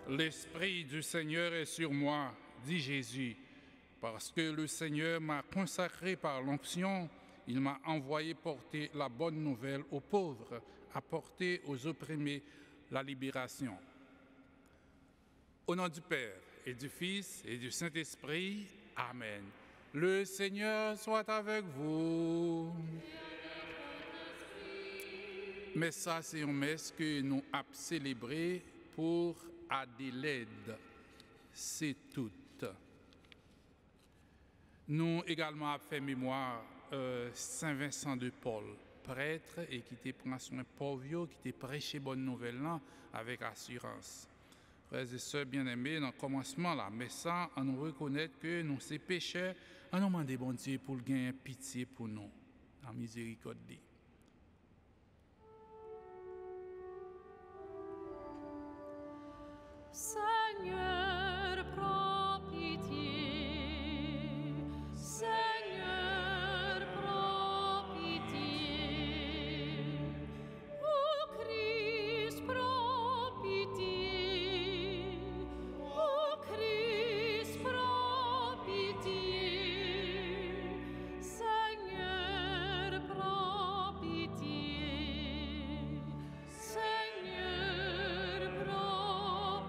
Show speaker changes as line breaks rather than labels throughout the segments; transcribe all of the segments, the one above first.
L'Esprit du Seigneur est sur moi, dit Jésus, parce que le Seigneur m'a consacré par l'onction. Il m'a envoyé porter la bonne nouvelle aux pauvres, apporter aux opprimés la libération. Au nom du Père et du Fils et du Saint-Esprit, Amen. Le Seigneur soit avec vous. Mais ça, c'est une messe que nous avons célébrée pour Adélaïde. C'est tout. Nous également avons fait mémoire Saint Vincent de Paul, prêtre et qui était pris soin pauvre, qui était prêché bonne nouvelle là, avec assurance. Frères et sœurs bien-aimés, dans le commencement là, mais ça, on nous reconnaît que nous sommes pécheurs, on nous demande bon Dieu pour gagner pitié pour nous, en miséricorde.
Seigneur, prends pitié. Seigneur, prends pitié. Ô Christ, prends pitié. Ô Christ, prends pitié. Seigneur, prends pitié. Seigneur, prends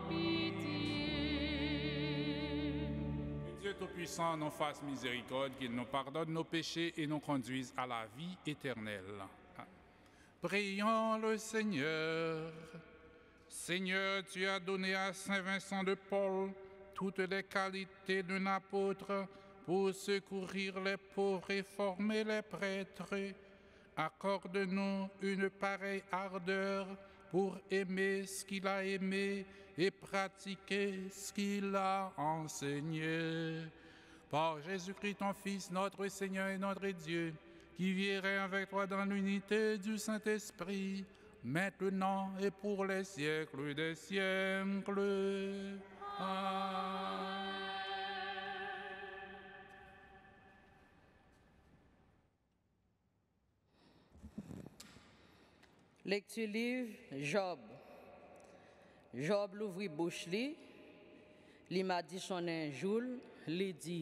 pitié.
Dieu Tout-Puissant nous fasse miséricorde, qu'il nous pardonne nos péchés et nous conduise à la vie éternelle. Prions le Seigneur. Seigneur, tu as donné à Saint Vincent de Paul toutes les qualités d'un apôtre pour secourir les pauvres et former les prêtres. Accorde-nous une pareille ardeur pour aimer ce qu'il a aimé et pratiquer ce qu'il a enseigné. Par Jésus-Christ, ton Fils, notre Seigneur et notre Dieu, qui vivrait avec toi dans l'unité du Saint-Esprit, maintenant et pour les siècles des siècles. Amen.
Lecture livre Job. Job l'ouvrit bouche li m'a dit son un jour, li dit,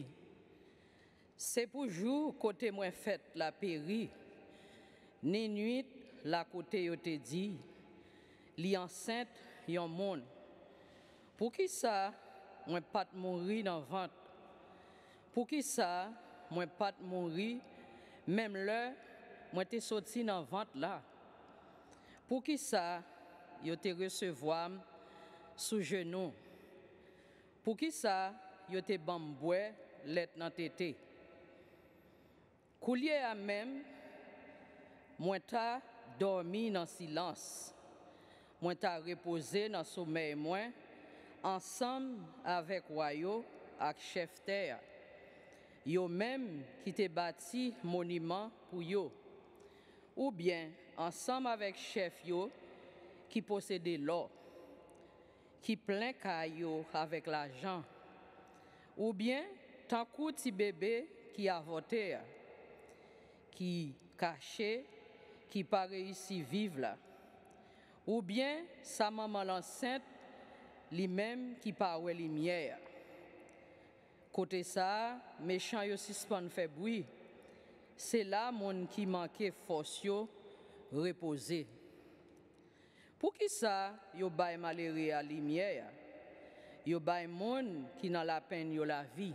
c'est pour jour côté moi fait la péri, ni nuit la côté yo te dit, li enceinte yon monde. Pour qui ça, moi pas mourir dans ventre? Pour qui ça, moi pas mourir, même là, moi te sorti dans ventre là? Pour qui ça, yo te recevoir sous genou? Pour qui ça, yo te bamboué let nan tété? Coulier à même, moi ta dormi dans silence. Moi ta reposé dans sommeil moi, ensemble avec royaux ak chef terre. Yo même qui te bâti monument pour yo. Ou bien ensemble avec chef yo qui possédait l'or, qui plein caillou avec l'argent, ou bien tant coup ti bébé qui a voté, qui caché, qui pas réussi vivre là, ou bien sa maman l'enceinte, lui-même qui pas ouais lumière. Côté ça, méchant yo suspend fait bruit. C'est là mon qui manquait force yo reposer. Pour qui ça yo bay malheureux à lumière? Yo bay moun qui dans la peine yo la vie.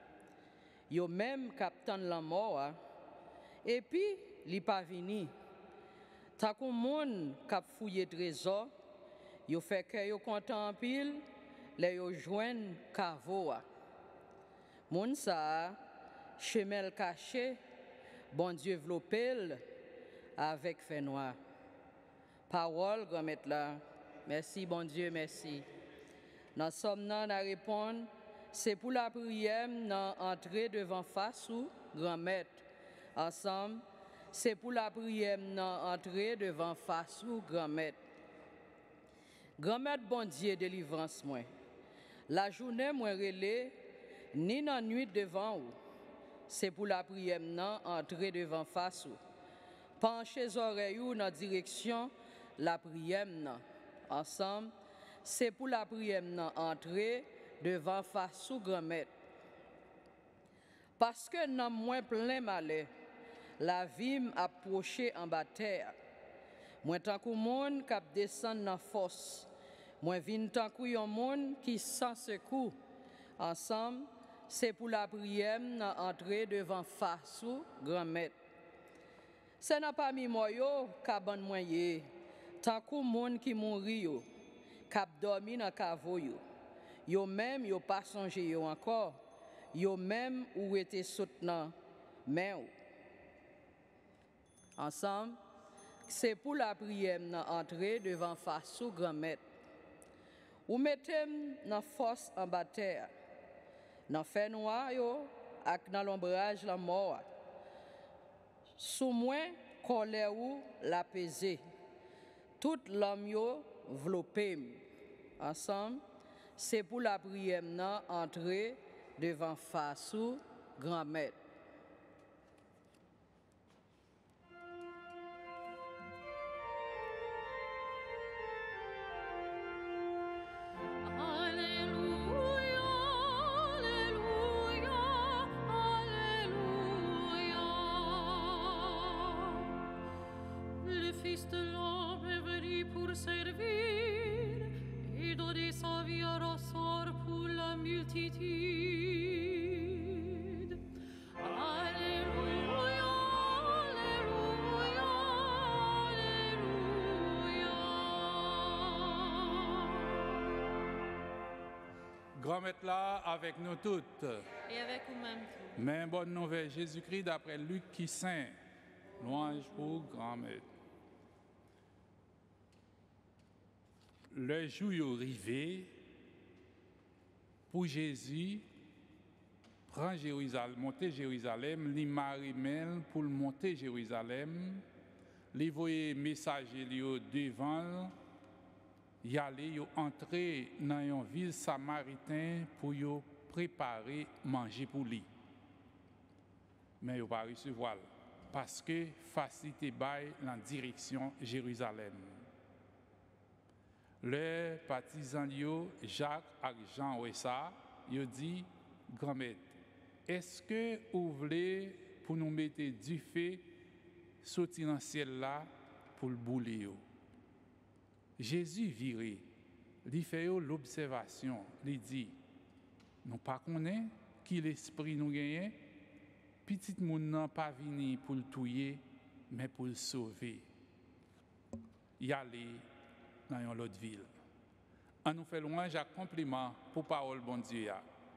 Yo même captain la mort et puis li pas vini. Ta kon moun k'ap fouiller trésor, yo fait que yo content en pile, les yo joine kavo. Moun sa chemel caché, bon Dieu vlopel avec fait noir. Parole, grand-maître là. Merci, bon Dieu, merci. Dans somme nan à répondre, c'est pour la prière dans entrer devant face ou grand-maître. Ensemble, c'est pour la prière dans entrer devant face ou grand-maître. Grand-maître, bon Dieu, délivrance moi. La journée, moi relais, ni dans nuit devant ou. C'est pour la prière nan entrer devant face ou. Penchez oreilles ou dans direction la prière nan. Ensemble, c'est pour la prière entrer devant face sous grand-mère. Parce que dans moins plein malheur, la vie m'approchait en bas terre. Moi tant que monde qui descend dans force. Moi vinn tant que yon monde qui sans secours. Ensemble, c'est pour la prière entrer devant face sous grand-mère. C'est n'a pas mis moi yo kaban moyen tant que monde qui mouri yo k'ap dormi dans cavo yo même yo pas songé yo encore yo même ou était soutenant mais ensemble c'est pour la prière entrer devant face sous grand-mère ou mettez dans force en bas terre dans fait noir yo ak dans l'ombrage la mort. Sous moins colère ou l'apaiser. Toute l'homme yo vlopé. Ensemble, c'est pour la prière entrer devant face ou grand-mère.
Fils de l'homme est venu pour servir et donner sa vie à ressort pour la multitude. Alléluia, Alléluia, Alléluia.
Grand-mère là avec nous toutes.
Et avec vous-même.
Mais bonne nouvelle, Jésus-Christ d'après Luc qui saint. Louange pour grand-mère. Le jour est arrivé pour Jésus prendre Jérusalem, monter Jérusalem, li marimel pour monter Jérusalem, li voyer messager li devant, y aller yo entrer dans une ville samaritain pour yo préparer manger pour lui. Mais yo pas recevoir parce que facilité bail dans direction Jérusalem. Les partisans Jacques et Jean Ouessa, ils dit grand-mère, est-ce que vous voulez pour nous mettre du feu sortir dans le ciel là pour le bouler? Jésus viré, il fait l'observation, il dit, nous pas connaissons qui l'esprit nous gagne, petit monde n'a pas venu pour le tuer, mais pour le sauver. Y aller dans une autre ville. On nous fait louange à compliment pour parole bon Dieu.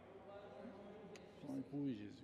Pour Jésus.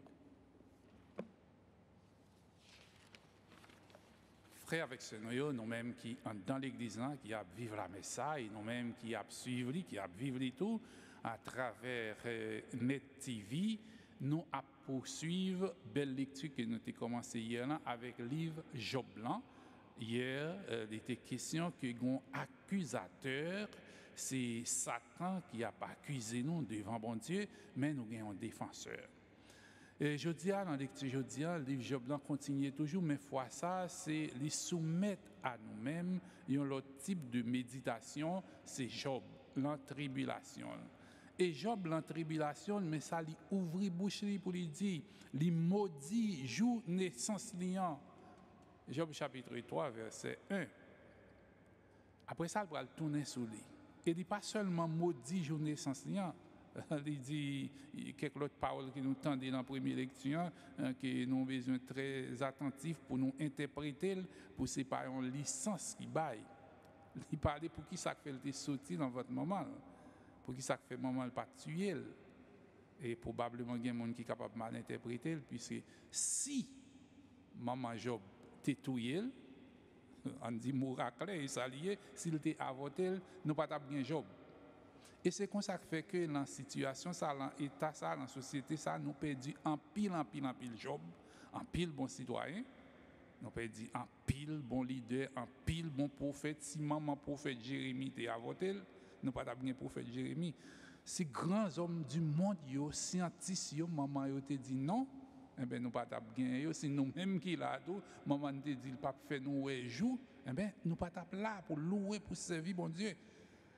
Frères avec ce nous-mêmes qui sont dans l'église, qui a vivre la message, nous-mêmes qui a suivre, qui a vivre tout à travers Net TV, nous a poursuivre belle lecture que nous avons commencé hier là, avec le livre Job blanc. Hier, il était question que un accusateur, c'est Satan qui a pas accusé nous devant bon Dieu, mais nous avons un défenseur. Et je dis dans la lecture, le livre Job blanc continue toujours, mais fois ça, c'est les soumettre à nous-mêmes. Il y a un autre type de méditation, c'est Job, l'entribulation. Et Job, l'entribulation, mais ça lui ouvre bouche pour lui dire, lui maudit jour naissance liant. Job chapitre 3, verset 1. Après ça, il va tourner sur lui. Il dit pas seulement maudit jour naissance liant. Il dit quelques autres paroles que nous tendons dans la première lecture, que nous avons besoin très attentifs pour nous interpréter, pour séparer une licence qui baille. Il parlait pour qui ça fait le sorti dans votre moment, pour qui ça fait moment pas tuer. Et probablement il y a des gens qui sont capables de mal interpréter, puisque si maman Job t'étouillé, on dit miracle, et ça lié, s'il était avorté, nous pas bien Job. Et c'est comme ça que fait que dans la situation, ça, dans l'état, ça, dans la société, ça, nous perdons en pile Job, en pile bon citoyen, nous perdons en pile bon leader, en pile bon prophète. Si maman prophète Jérémie était avorté, nous pas bien prophète Jérémie. Si grands hommes du monde, scientifiques, maman te dit non, eh bien nous pas bien. Si nous-mêmes qui là, maman te dit pas faire nous jour, eh bien nous pas là pour louer, pour servir bon Dieu.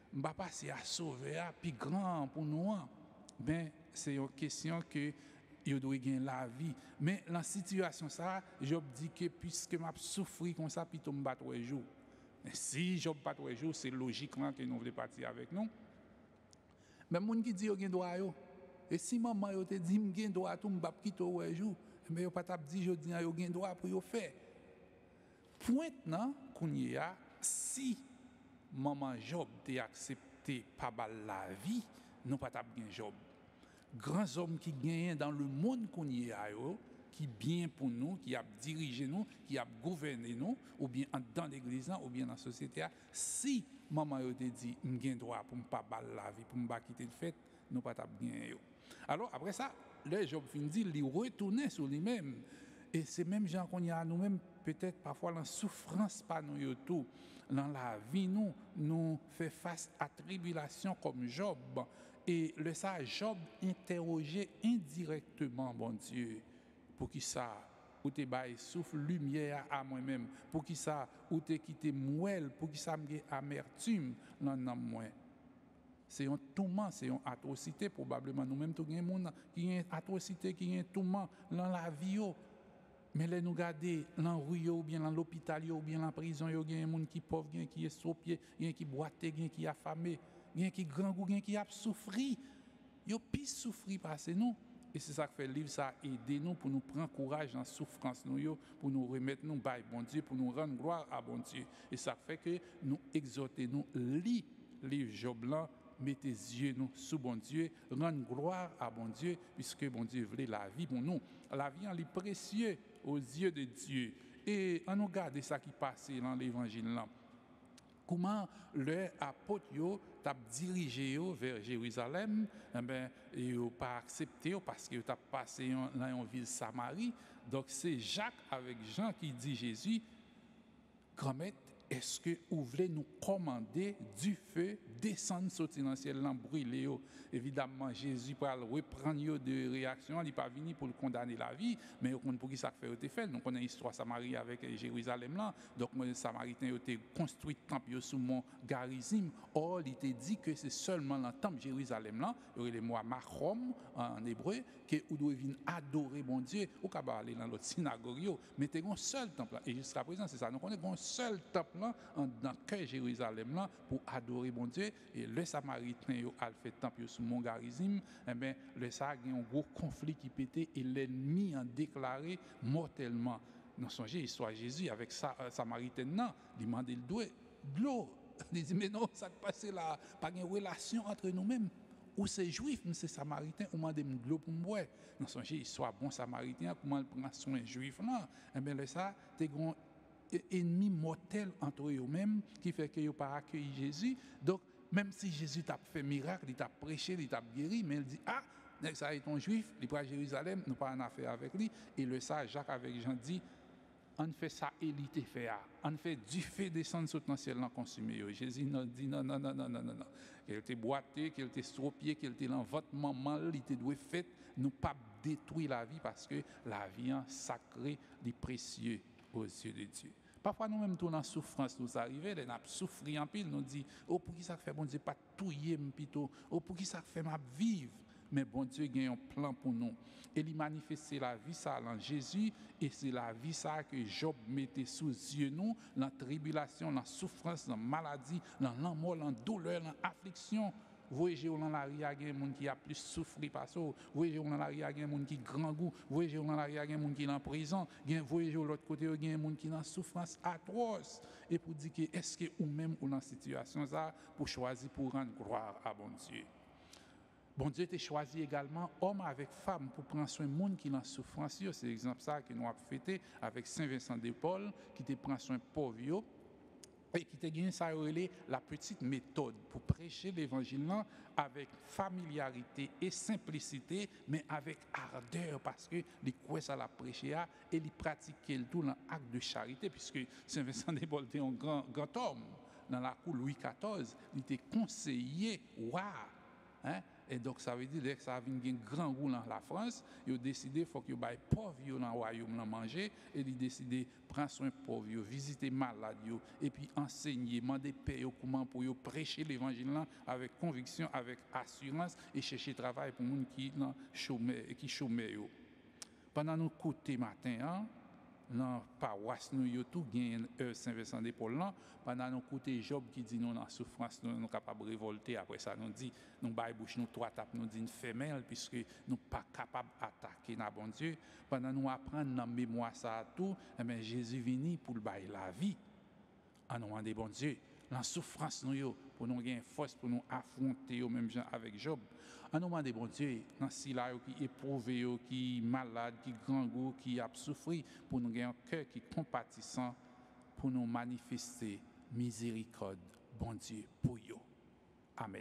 m'pa passer à sauver à plus grand pour nous. Ben c'est une question que il doit gagner la vie. Mais dans situation ça, Job dit que puisque m'a souffri comme ça puis tombe battre un jour. Si Job pas tous les jours, c'est logiquement que nous voulons partir avec nous. Mais les gens qui disent qu'ils ont droit, et si maman te dit qu'ils ont droit, tout le monde quitter un jour, mais ils n'ont pas dit qu'ils ont droit pour le faire. Maintenant, si maman Job t'a accepté pas la vie, nous pas bien Job. Grands hommes qui gagnent dans le monde qui bien pour nous, qui a dirigé nous, qui a gouverné nous, ou bien dans l'église, ou bien dans la société, si maman te dit j'ai droit pour ne pas la vie, pour ne pas quitter le fait, nous pas bien. Alors après ça, le Job dit, il retourne sur lui-même. Et c'est même gens qu'on y a nous-mêmes, peut-être parfois dans la souffrance, pas nous tout, dans la vie, nous fait face à tribulation comme Job. Et le ça, Job interrogeait indirectement, bon Dieu, pour qui ça, ou te bail souffle lumière à moi-même, pour qui ça, ou te quitté moelle, pour qui ça me amertume dans moi. C'est un tourment, c'est une atrocité probablement nous-mêmes tout gagne monde qui une atrocité, qui est un tourment dans la vie. Mais là nous garder dans rue ou bien dans l'hôpital ou bien dans la prison, il y a des gens qui pauvres, qui est saupier, qui boité, qui affamé, qui grand goût, qui a souffri. Yo plus souffri parce nous. Et c'est ça que fait le livre, ça aider nous pour nous prendre courage dans la souffrance nous, pour nous remettre nous by bon Dieu, pour nous rendre gloire à bon Dieu. Et ça fait que nous exhorter nous lit livre Job là, mettez yeux nous sous bon Dieu, rendre gloire à bon Dieu, puisque bon Dieu voulait la vie pour nous. La vie en est précieux aux yeux de Dieu. Et on nous garde ça qui passe dans l'évangile là. Comment les apôtres t'a dirigé vers Jérusalem, ils n'ont pas accepté parce qu'ils ont passé dans une ville Samarie. Donc c'est Jacques avec Jean qui dit Jésus, grand-maître, est-ce que vous voulez nous commander du feu descendre sortir dans le ciel brûler? Évidemment, Jésus va reprendre de réaction, il n'est pas venu pour le condamner la vie, mais pour qui ça fait. Nous connaissons l'histoire Samarie avec Jérusalem là. Donc les Samaritains ont construit le temple sous mont Garizim. Or, il était dit que c'est seulement dans le temple Jérusalem là, il y a le mot Machom en hébreu, que vous devez venir adorer bon Dieu, ou qu'à aller dans l'autre synagogue, mais c'est un seul temple là. Et jusqu'à présent, c'est ça. Nous connaissons un seul temple là, dans le cœur de Jérusalem là, pour adorer bon Dieu. Et le Samaritain a fait temple sous mont Garizim, eh bien, le ça a un gros conflit qui pétait et l'ennemi a déclaré mortellement. Nous songez l'histoire de Jésus avec Samaritain, il demandait de l'eau. Il dit, mais non, ça passe là, pas de relation entre nous-mêmes. Ou c'est juif, ou c'est samaritain, ou demandez de l'eau pour moi. Nous songez l'histoire bon Samaritain, comment il prend soin juif là. Eh bien, ça, c'est un ennemi mortel entre eux-mêmes qui fait qu'ils n'ont pas accueilli Jésus. Donc, même si Jésus t'a fait miracle, il t'a prêché, il t'a guéri, mais il dit, ah, ça est un juif, il va à Jérusalem, nous pas en affaire avec lui. Et le ça, Jacques avec Jean dit, on fait ça et il te fait. On fait du feu descendre sur le ciel consumé. Jésus nous dit non. Qu'il était boité, qu'il était stropié, qu'il était dans votre maman, il était doué fait, nous pas détruire la vie parce que la vie est sacrée, est précieux aux yeux de Dieu. Parfois nous-mêmes tout dans souffrance nous arrive, nous avons souffert en pile, nous dit oh pour qui ça fait bon Dieu pas touiller plutôt, oh pour qui ça fait m'a vivre. Mais bon Dieu a un plan pour nous. Et il manifeste la vie ça en Jésus et c'est la vie ça que Job mettait sous yeux nous, dans la tribulation, dans la souffrance, dans la maladie, dans la mort, dans la douleur, dans l'affliction. Vous voyez, dans la rue, il y a des gens qui a plus souffert par ça. Vous voyez, dans la rue, il y a des gens qui ont grand goût. Vous voyez, dans la rue, il y a des gens qui sont en prison. Vous voyez, de l'autre côté, il y a des gens qui sont en souffrance atroce. Et pour dire que est-ce que vous-même ou dans cette situation ça pour choisir pour rendre gloire à bon Dieu. Bon Dieu t'a choisi également homme avec femme pour prendre soin de monde qui est en souffrance. C'est l'exemple ça que nous avons fêté avec Saint Vincent de Paul qui te prend soin de pauvres et qui te gagné ça la petite méthode pour prêcher l'évangile avec familiarité et simplicité mais avec ardeur parce que les croit ça la prêcher et les pratiquer tout dans acte de charité puisque Saint Vincent de Paul était un grand homme dans la cour Louis XIV, il était conseiller roi. Hein? Et donc, ça veut dire que ça a un grand goût dans la France. Ils ont décidé qu'il faut qu'ils aient pauvres dans le royaume manger. Et ils ont décidé de prendre soin de pauvres, visiter les malades, et puis enseigner, demander paix comment pour prêcher l'évangile avec conviction, avec assurance et chercher travail pour les gens qui chôment. Pendant nos côtés matin, dans la paroisse, nous avons tout gagné Saint-Vincent de Paul. Pendant nos côtés, Job qui dit nous dans souffrance, nous sommes capables de révolter. Après ça, nous dit, nous baillons bouche, nous trois tapes, nous dit une femelle, puisque nous ne sommes pas capables d'attaquer notre bon Dieu. Pendant nous apprenons dans la mémoire ça tout, eh Jésus venu pour le bailler la vie. En nom de bon Dieu, dans la souffrance, nous, pour nous gagner force, pour nous affronter aux mêmes gens avec Job. En nom de bon Dieu, dans ces là qui éprouvé, qui malade, qui grand goût, qui a souffert, pour nous gagner un cœur qui est compatissant, pour nous manifester miséricorde, bon Dieu, pour eux. Amen.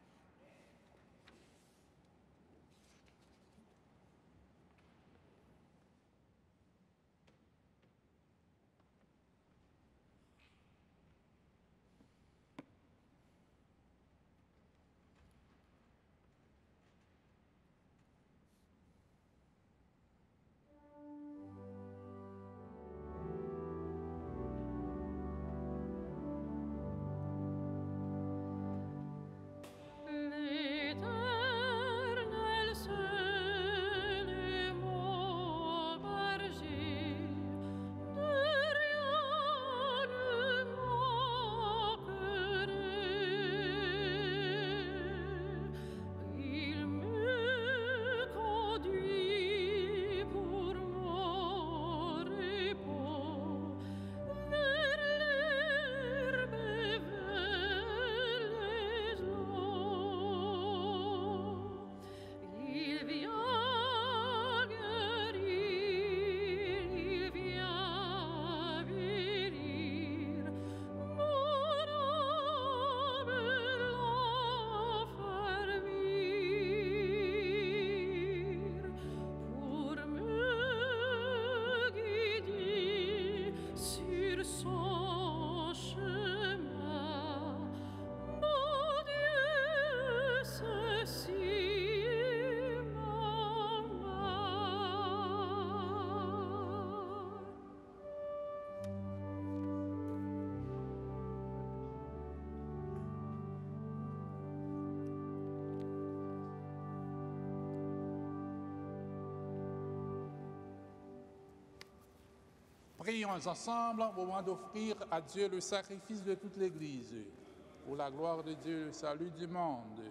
Prions ensemble au moment d'offrir à Dieu le sacrifice de toute l'Église, pour la gloire de Dieu, le salut du monde.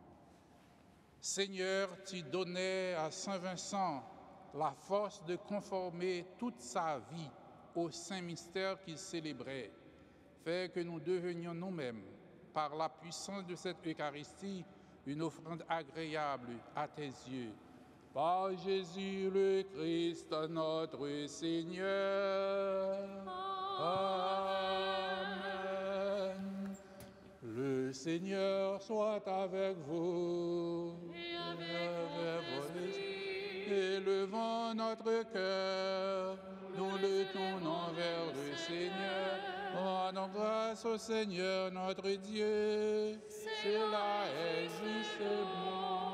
Seigneur, tu donnais à Saint Vincent la force de conformer toute sa vie au saint mystère qu'il célébrait. Fais que nous devenions nous-mêmes, par la puissance de cette Eucharistie, une offrande agréable à tes yeux. Par Jésus le Christ, notre Seigneur. Amen. Le Seigneur soit avec vous.
Et avec votre esprit.
Élevons notre cœur, nous le tournons vers le Seigneur. Rendons grâce au Seigneur notre Dieu. Cela est justement.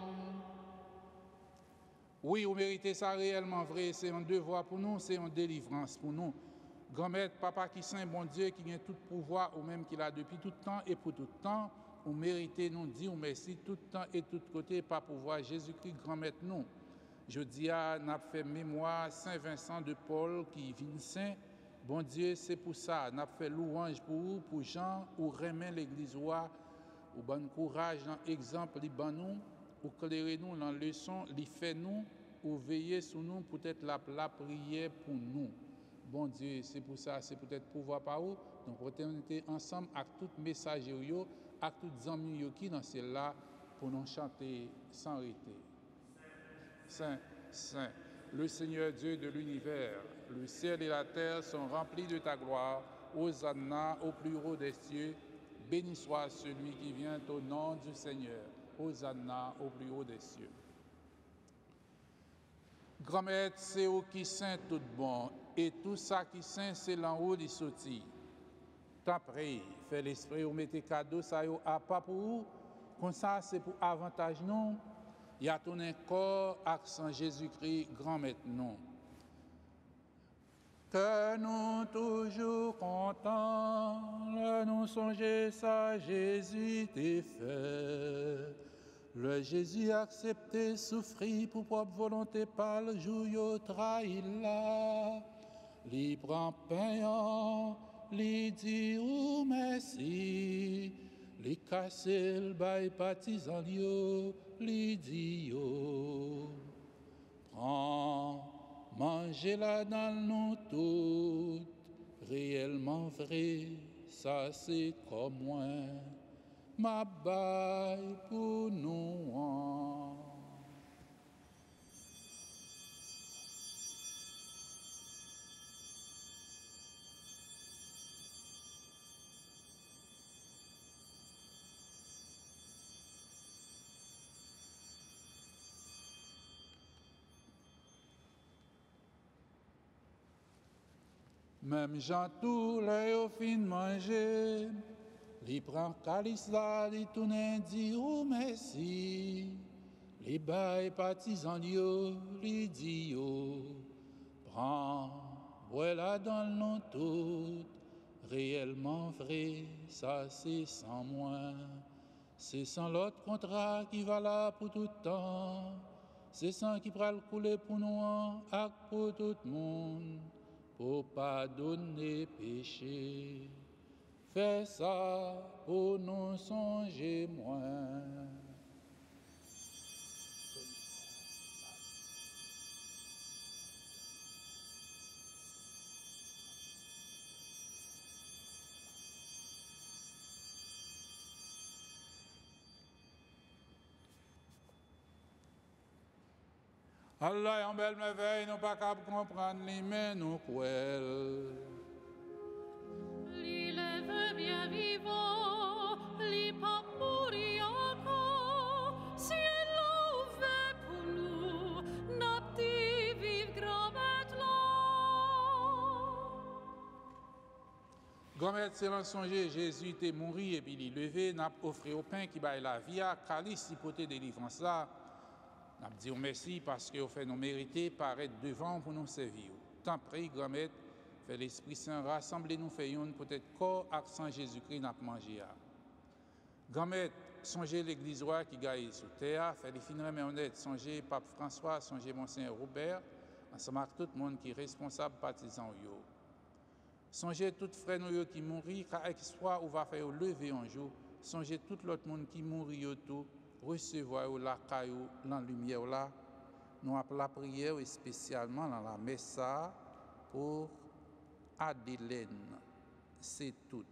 Oui, vous méritez ça réellement vrai. C'est un devoir pour nous, c'est une délivrance pour nous. Grand-mère, papa qui saint, bon Dieu, qui a tout pouvoir, ou même qu'il a depuis tout temps et pour tout temps, vous méritez nous dire merci tout temps et tout côté par pouvoir Jésus-Christ, grand-mère nous. Je dis à n'a fait mémoire Saint Vincent de Paul qui vit saint. Bon Dieu, c'est pour ça. N'a fait louange pour vous, pour Jean, ou remet l'église roi, ou bon courage dans l'exemple, li ban nous, ou clairer nous dans leçon, li fait nous, ou veiller sur nous, peut-être la prière pour nous. Bon Dieu, c'est pour ça, c'est peut-être pouvoir par vous. Donc, pour être ensemble avec tout messager, avec tous les amis qui dans celle-là, pour nous chanter sans arrêter. Saint, Saint, le Seigneur Dieu de l'univers, le ciel et la terre sont remplis de ta gloire. Hosanna au plus haut des cieux. Béni soit celui qui vient au nom du Seigneur. Hosanna au plus haut des cieux. Grand-mère, c'est où qui saint tout bon, et tout ça qui saint, c'est l'en haut des sorties. T'en prie, fais l'esprit ou mettez cadeau, ça y a pas pour vous, Comme ça, c'est pour avantage nous. Il y a ton corps, accent Jésus-Christ, grand maître nous. Que nous toujours contents, nous songer ça, Jésus t'est fait. Le Jésus accepté, souffrit pour propre volonté par le jour, yo trahi là. Li prend payant, li dit ou merci, li casse le bail partisan yo, li dit yo. Prends, mangez là dans nous toutes, réellement vrai, ça c'est comme moi, ma baille pour nous. Même Jean tout les fin manger, li prend calice là, li tourne dit ou merci, li bail partisan yo, li dit yo, prends, voilà dans le nom tout, réellement vrai, ça c'est sans moi, c'est sans l'autre contrat qui va là pour tout temps, c'est sans qui pral couler pour nous, et pour tout le monde. Pour pardonner péché, fais ça pour nous songer moins. Allah en belle merveille, nous pas capables de comprendre les mains, nous cruels.
Li lève bien vivant, li pas mourir encore. Si elle a ouvert pour nous, n'a petit vive grand-mère là.
Grand-mère, c'est l'en songer, Jésus était mort et puis il est levé, n'a offert au pain qui baille la vie, à calice, hypothèse de délivrance là. Nous disons merci parce que vous fait nous mériter paraître devant pour nous servir. Tant pis, grand-mère, fait l'Esprit Saint rassembler nous, fait une peut-être corps, accent Jésus-Christ, n'a pas mangé. Grand-mère, songez l'église qui gagne sur terre, fait les fins mais honnêtes, songez Pape François, songez Monseigneur Robert, ensemble avec tout le monde qui est responsable, partisan. Songez tout frère nous qui mourit, car soit ou va faire lever un jour, songez tout l'autre monde qui mourit tout. Recevoir la caillou dans la lumière là, nous appelons la prière spécialement dans la messe pour Adélène, c'est tout.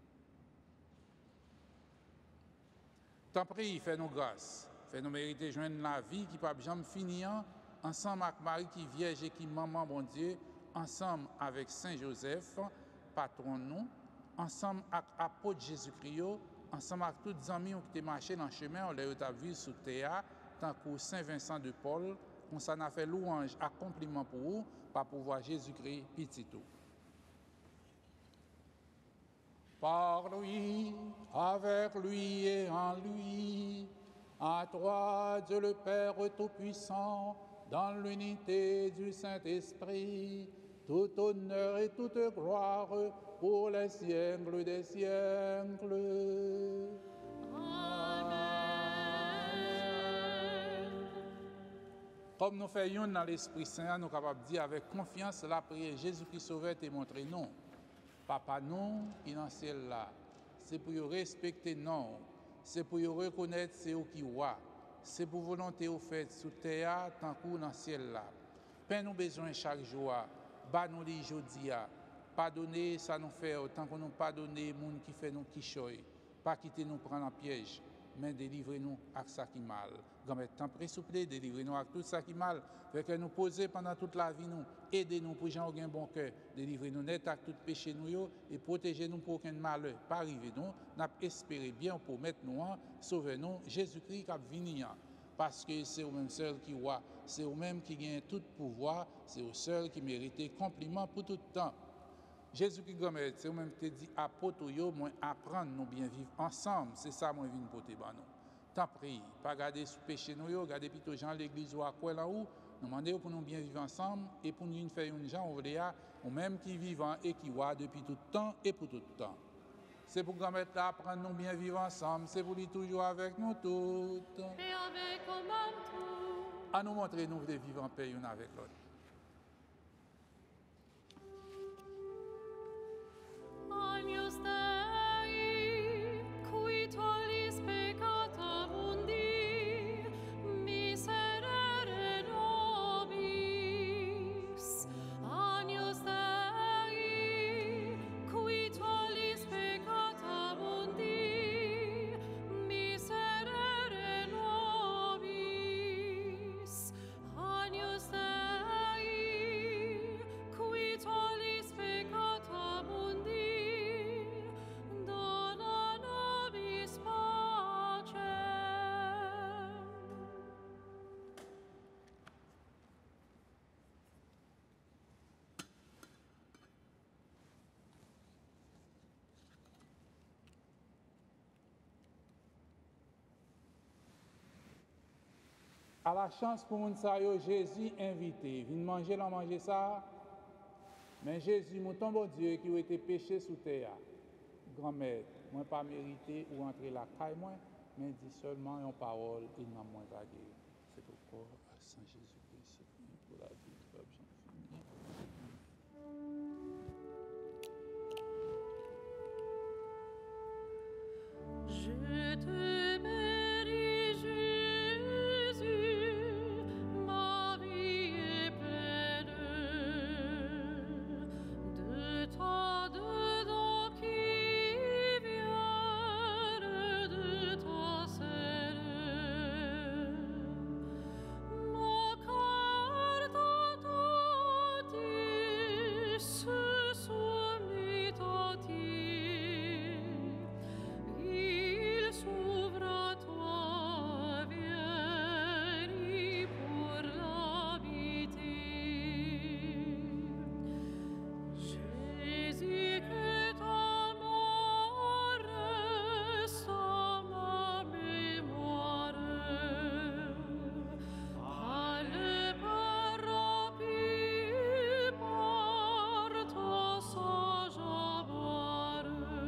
Tant pis, fait nous grâce, fait nous mériter joindre la vie qui ne peut jamais finir, ensemble avec Marie qui vierge et qui maman bon Dieu, ensemble avec Saint Joseph, patron nous, ensemble avec l'apôtre Jésus-Christ, ensemble avec tous les amis qui ont marché dans le chemin, on les a vus sous terre, tant que Saint Vincent de Paul, on s'en a fait louange, accomplissement pour vous, par pouvoir Jésus-Christ, petit tout. Par lui, avec lui et en lui, à toi, Dieu le Père Tout-Puissant, dans l'unité du Saint-Esprit, tout honneur et toute gloire pour les siècles des siècles.
Amen.
Comme nous faisons dans l'Esprit Saint, nous sommes capables de dire avec confiance la prière Jésus-Christ Sauveur et montré non. Papa nous qui est dans le ciel là, c'est pour respecter non, c'est pour reconnaître c'est eux qui voient, c'est pour volonté au fait sous terre tant que dans le ciel là. Pain nous besoin chaque jour, bas nous les jodi a, pardonner ça nous fait autant que nous pardonner monde qui fait nous qui choy, pas quitter nous prendre en piège, mais délivrez-nous avec ça qui mal. Grand-mère, tant pis s'il vous plaît, délivrez-nous avec tout ça qui mal, fait que nous poser pendant toute la vie nous, aidez-nous pour gens qui ont un bon cœur, délivrez-nous net avec tout péché nous et protégez-nous pour aucun malheur. Pas arriver nous, n'a espéré bien pour mettre nous en, sauvez-nous Jésus-Christ qui a venu. Parce que c'est au même seul qui voit, c'est au même qui gagne tout pouvoir, c'est au seul qui mérite compliment pour tout temps. Jésus-Christ, grand-mère, c'est au même qui te dit, apôtre, moi apprendre nous bien vivre ensemble, c'est ça moi viens pour te nous. t'en prie, pas garder sous péché nous, garder plutôt gens l'église ou à quoi là où, nous demandons pour nous bien vivre ensemble et pour nous faire une gens ou même qui vivent et qui voient depuis tout le temps et pour tout le temps. C'est pour qu'on mette là, apprendre nous bien vivre ensemble, c'est pour lui toujours avec nous toutes.
Et avec nous tout.
À nous montrer nous voulons vivre en paix une avec l'autre.
Agnus Dei, qui tollis peccata mundi, miserere nobis. Agnus Dei, qui tollis peccata mundi, miserere nobis. Agnus Dei, qui tollis peccata mundi, dona nobis pacem.
À la chance pour moun sa yo, Jésus invité, vient manger là, manger ça. Mais Jésus, mon ton bon Dieu, qui a été péché sous terre, grand-mère, moi pas mérité ou entrer la caille moi, mais dit seulement une parole, il n'a moins pas guéri. C'est pourquoi à Saint Jésus-Christ, pour la vie du peuple Jean-Philippe.
Je te bénis, Jésus, ma vie est pleine de tant de dons qui viennent de ta scène. Mon cœur t'entendit, se soumet à ti. Il s'ouvre à toi, viens pour l'habiter. Jésus, que ta mort reste en ma mémoire. Allez par rapide, par ton sage avoir.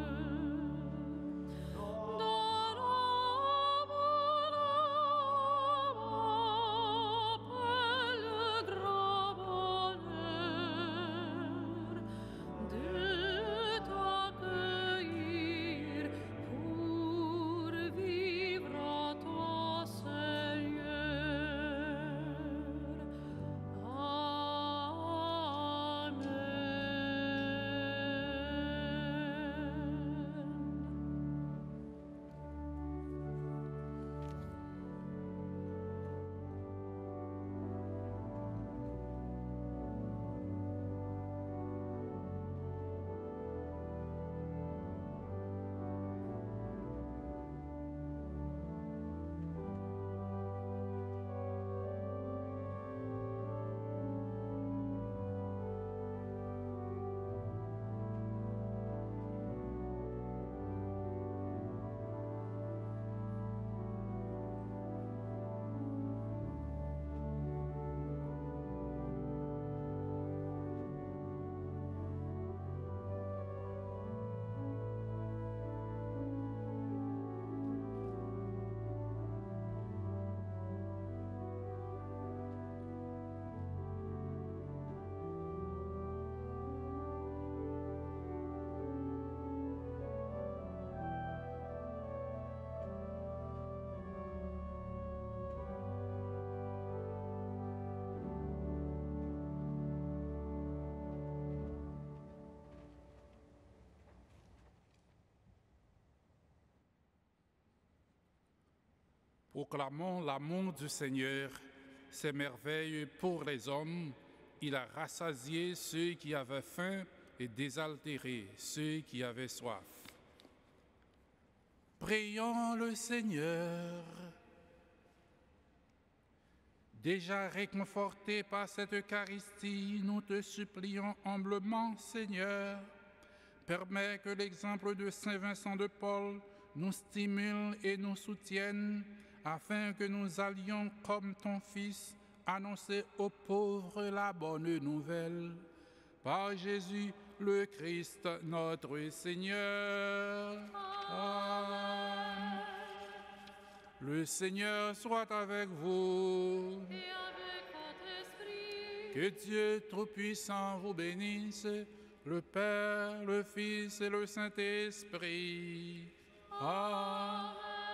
Proclamons l'amour du Seigneur, ses merveilles pour les hommes. Il a rassasié ceux qui avaient faim et désaltéré ceux qui avaient soif. Prions le Seigneur. Déjà réconfortés par cette Eucharistie, nous te supplions humblement, Seigneur, permets que l'exemple de Saint Vincent de Paul nous stimule et nous soutienne, afin que nous allions comme ton Fils annoncer aux pauvres la bonne nouvelle. Par Jésus le Christ, notre Seigneur. Amen. Le Seigneur soit avec vous.
Et avec votre esprit.
Que Dieu Tout-Puissant vous bénisse, le Père, le Fils et le Saint-Esprit. Amen.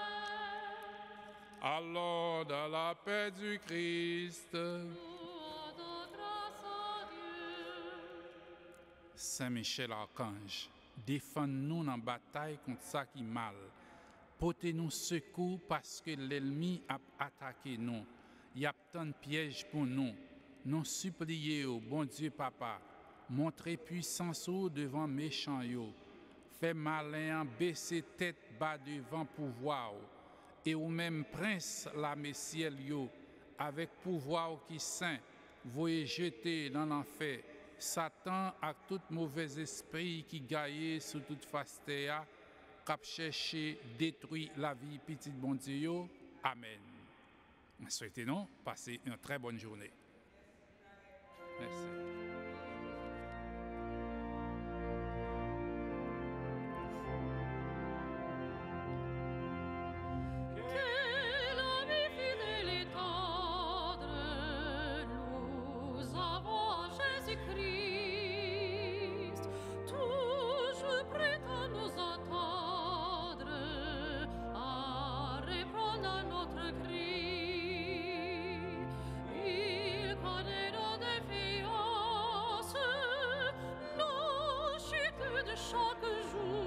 Allons dans la paix du Christ.
Nous rendons grâce à Dieu.
Saint Michel Archange, défends-nous dans la bataille contre ça qui mal. Portez-nous secours parce que l'ennemi a attaqué nous. Il y a tant de pièges pour nous. Nous supplions, bon Dieu Papa, montrez puissance devant méchants yo. Fais malin baisser tête bas devant pouvoir. Et ou même prince la messiel yo, avec pouvoir qui saint, voyez jeter dans l'enfer Satan à tout mauvais esprit qui gagne sous toute face terre, cap chercher détruire la vie petite bon Dieu. Amen. Souhaitez-nous passer une très bonne journée. Merci.
Chaque jour